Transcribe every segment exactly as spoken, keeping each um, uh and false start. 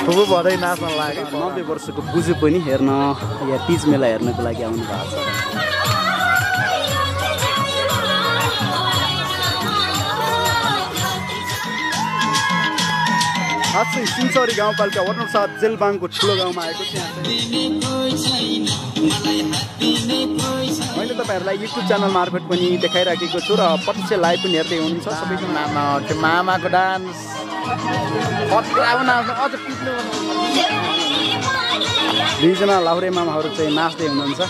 फुफु भदै नाच्न लाग्यो नब्बे वर्षको बुजु पनि हेर्न यहाँ तिज मेला हेर्नको लागि आउनु भएको छ। आज चाहिँ सिन्चौरी गाउँपालिका वार्ड नम्बर सात जेलबाङको ठुलो गाउँमा आएको छु। मैले तपाईँहरूलाई युट्युब च्यानल मार्फत पनि देखाइराखेको छु र प्रत्यक्ष लाइभ पनि हेर्दै हुनुहुन्छ सबैजना। त्यो मामाको डान्स अझ पिट्नु दुईजना लाहुरे मामाहरू चाहिँ नाच्दै हुनुहुन्छ।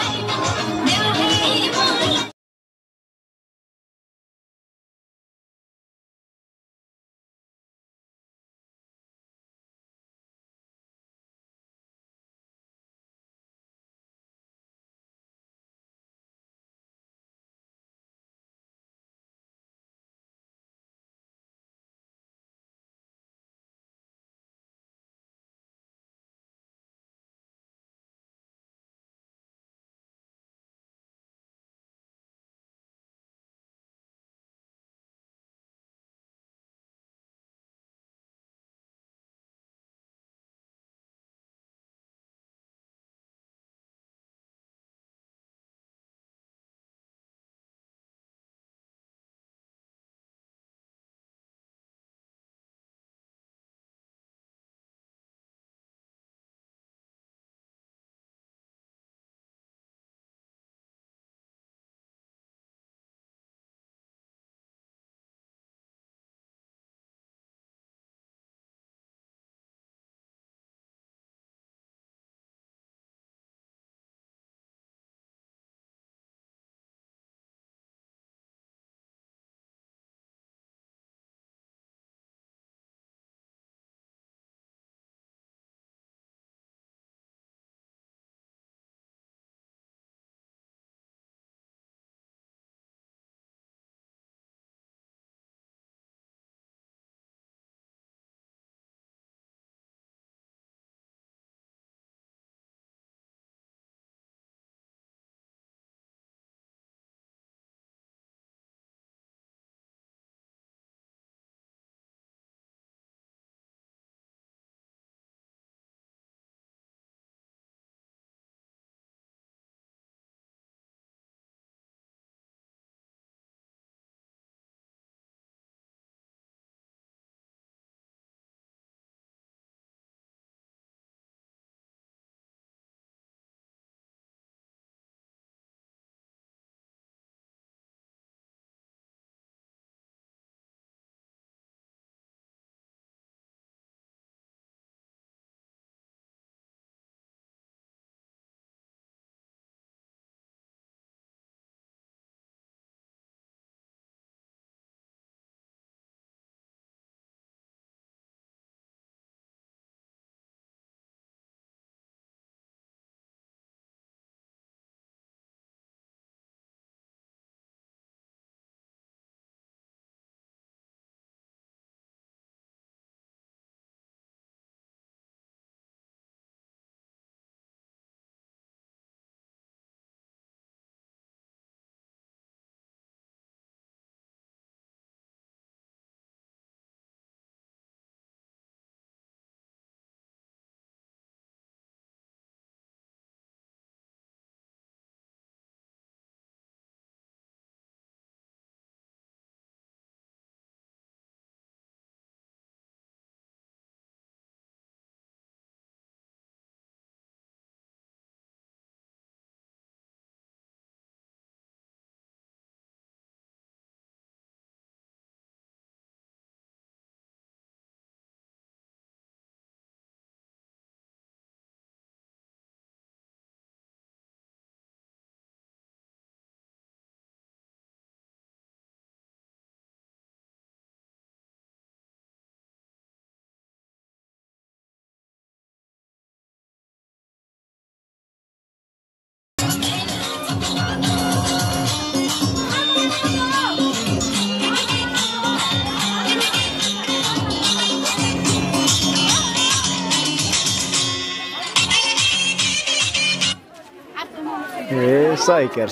É, sai, quero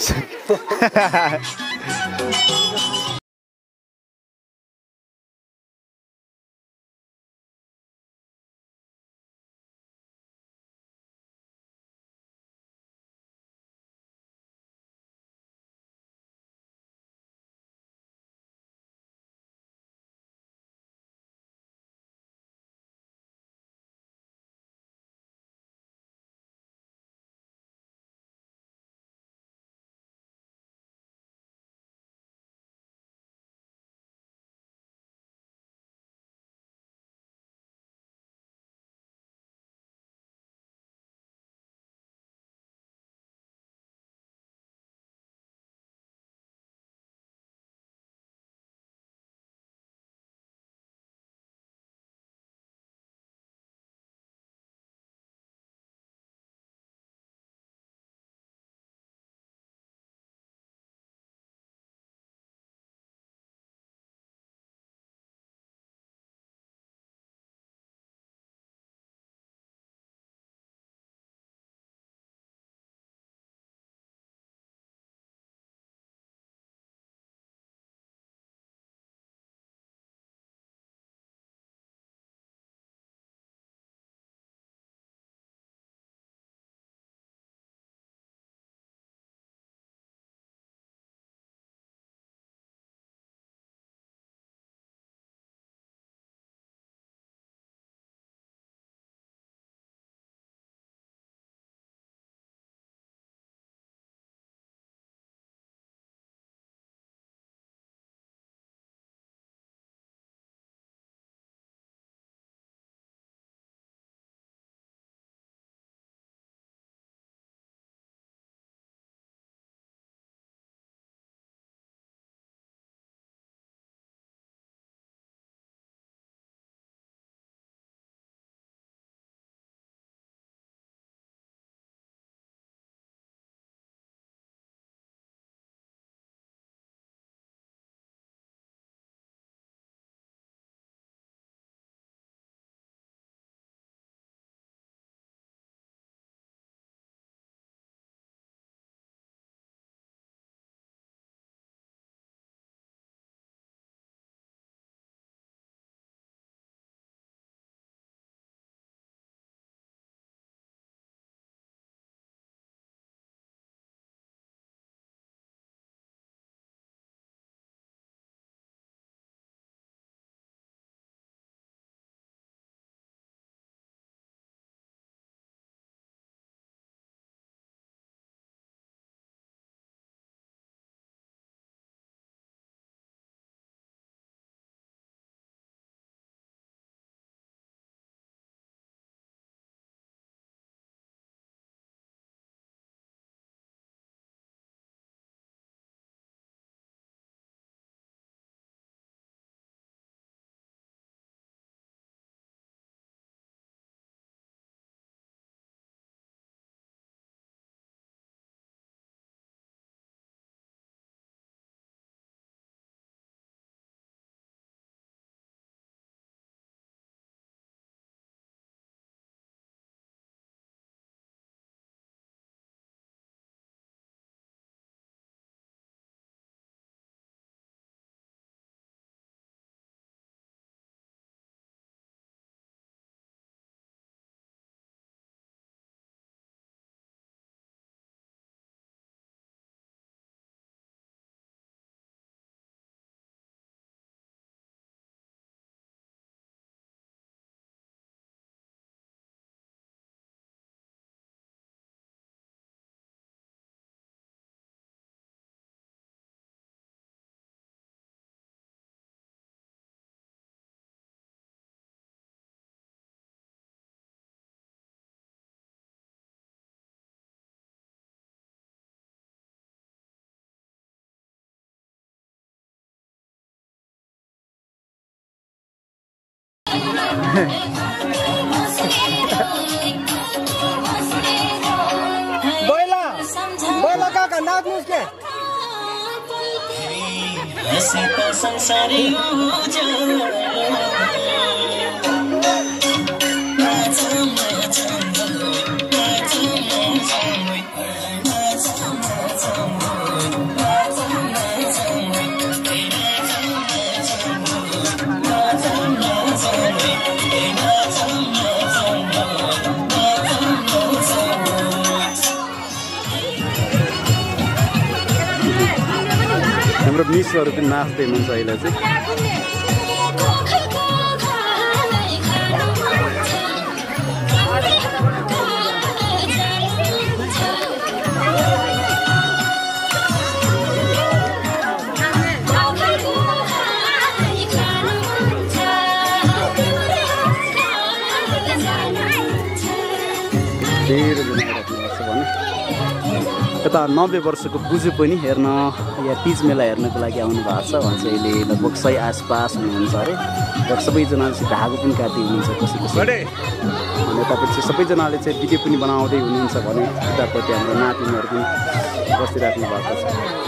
बैला बैला काका नाच्नुस् के हाम्रो मिसहरू पनि नाच्दै हुनुहुन्छ अहिले चाहिँ यता नब्बे वर्षको बुझु पनि हेर्न या तिज मेला हेर्नको लागि आउनु भएको छ। उहाँ चाहिँ अहिले लगभग सय आसपास हुनुहुन्छ अरे र सबैजनाले चाहिँ धागो पनि काट्दै हुनुहुन्छ कसै कसै अनि यतापट्टि चाहिँ सबैजनाले चाहिँ भिडियो पनि बनाउँदै हुनुहुन्छ भने यतापट्टि हाम्रो नातिनीहरू पनि बसिराख्नु भएको छ।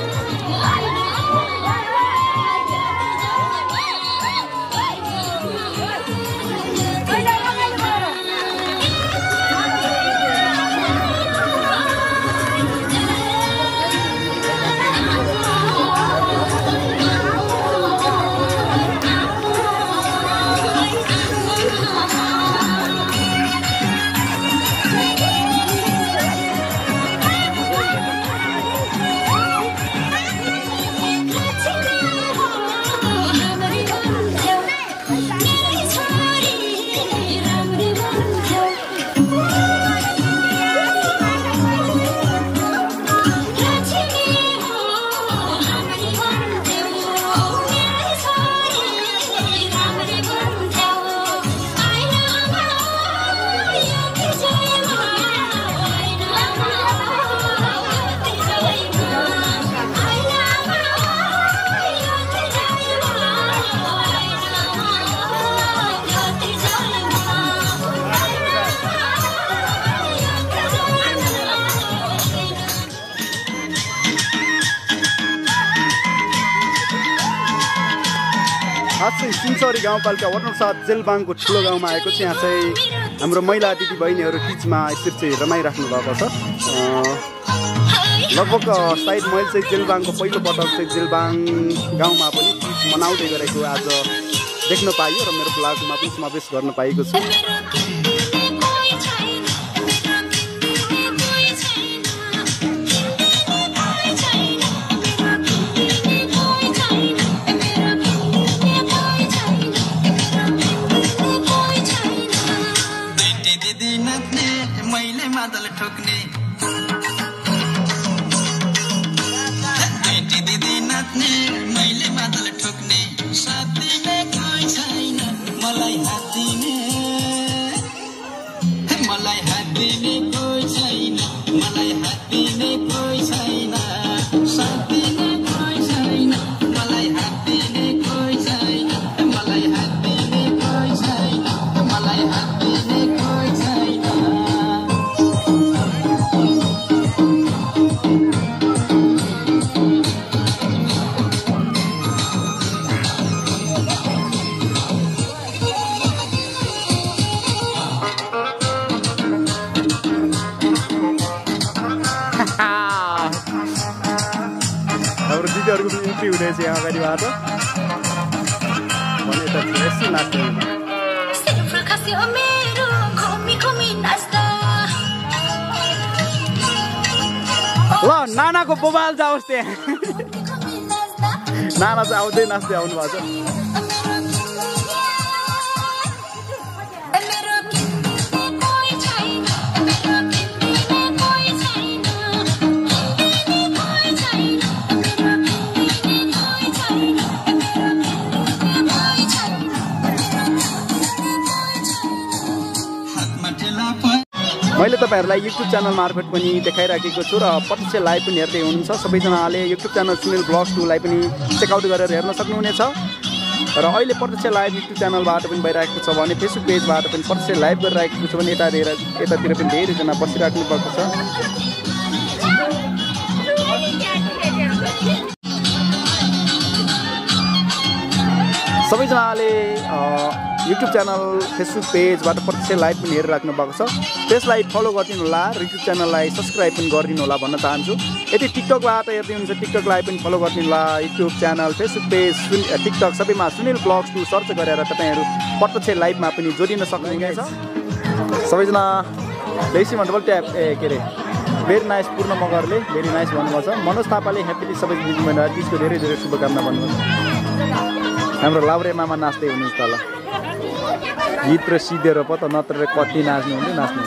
आज चाहिँ सिन्चौरी गाउँपालिका वार्ड नम्बर सात जेलबाङको ठुलो गाउँमा आएको छु। यहाँ चाहिँ हाम्रो महिला दिदी बहिनीहरू तिजमा यसरी चाहिँ रमाइराख्नु भएको छ। लगभग सायद मैले चाहिँ जेलबाङको पहिलोपटक चाहिँ जेलबाङ गाउँमा पनि तिज मनाउँदै गरेको आज देख्न पाइयो र मेरो ब्लगमा पनि समावेश गर्न पाएको छु। हाम्रो दिदीहरूको पनि इन्ट्री हुँदैछ यहाँ अगाडिबाट भने त यसो नाच्नु ल नानाको बोबाल जाओस् त्यहाँ नाना चाहिँ आउँदै नाच्दै आउनु भएको छ। मैले तपाईँहरूलाई युट्युब च्यानल मार्फत पनि देखाइराखेको छु र प्रत्यक्ष लाइभ पनि हेर्दै हुनुहुन्छ। सबैजनाले युट्युब च्यानल सुनिल ब्लग्स टूलाई पनि चेकआउट गरेर हेर्न सक्नुहुनेछ। र अहिले प्रत्यक्ष लाइभ युट्युब च्यानलबाट पनि भइरहेको छ भने फेसबुक पेजबाट पनि प्रत्यक्ष लाइभ गरिरहेको छ भने यतातिर यतातिर पनि धेरैजना बसिराख्नु भएको छ। सबैजनाले युट्युब च्यानल फेसबुक पेजबाट प्रत्यक्ष लाइभ पनि हेरिराख्नु भएको छ। त्यसलाई फलो गरिदिनु होला र युट्युब च्यानललाई सब्सक्राइब पनि गरिदिनु होला भन्न चाहन्छु। यदि टिकटकबाट हेर्दै हुनुहुन्छ टिकटकलाई पनि फलो गरिदिनु होला। YouTube channel Facebook page TikTok सबैमा सुनिल ब्लग्स टु सर्च गरेर तपाईँहरू प्रत्यक्ष लाइभमा पनि जोडिन सक्नुहुनेछ। सबैजना लेसी भन्नुभयो ट्याप ए के अरे भेरी नाइस पूर्ण मगरले भेरी नाइस भन्नुभएको छ। मनोज थापाले ह्याप्पी सबै तिजको धेरै धेरै शुभकामना भन्नुभएको छ। हाम्रो लाउरे मामा नाच्दै हुनुहुन्छ तल गीत र सिधेर पो त नत्र कति नाच्नु हुँदै नाच्नु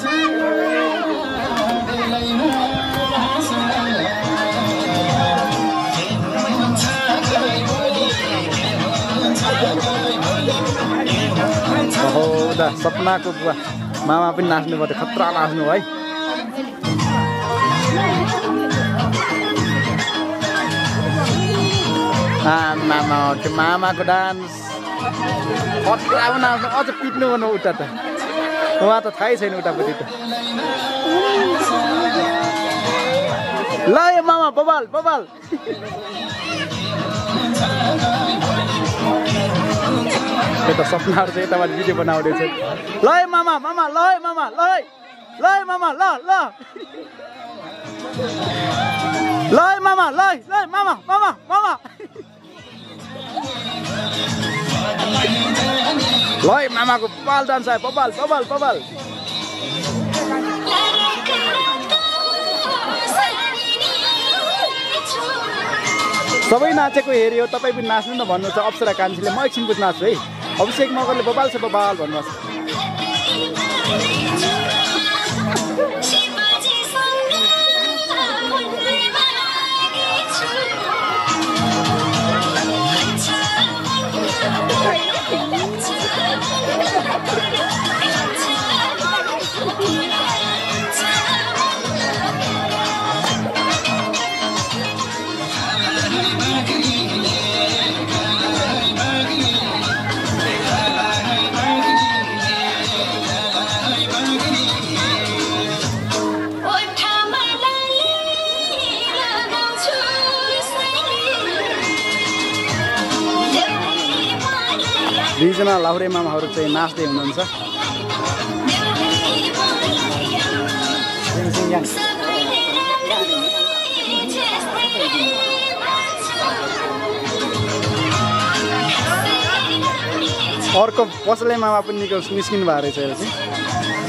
ओहो दा सपनाको बुवा मामा पनि नाच्नु पर्यो खतरा नाच्नु है। मामा मामाको डान्स खतरा नाच्नु अझ पिट्नु गर्नु उता त उहाँ त थाहै छैन उतापट्टि त। ल ए मामा बबाल बबाल यता सपनाहरू चाहिँ यताबाट भिडियो बनाउँदैछ। ल है मामा मामा ल है मामा ल है ल है मामा ल ल ल है मामा ल है ल है मामा मामा मामा ल है मामाको बबाल डान्स आयो बबाल बबाल बबाल। सबै नाचेको हेऱ्यो तपाईँ पनि नाच्नु न भन्नु छ अप्सरा कान्छीले। म एकछिन बुझ्नु नाच्छु है। अभिषेक मगरले बबाल छ बबाल भन्नुहोस्। दुईजना लाहुरे मामाहरू चाहिँ नाच्दै हुनुहुन्छ। अर्को पसले मामा पनि निस्किनु भएको रहेछ अहिले चाहिँ।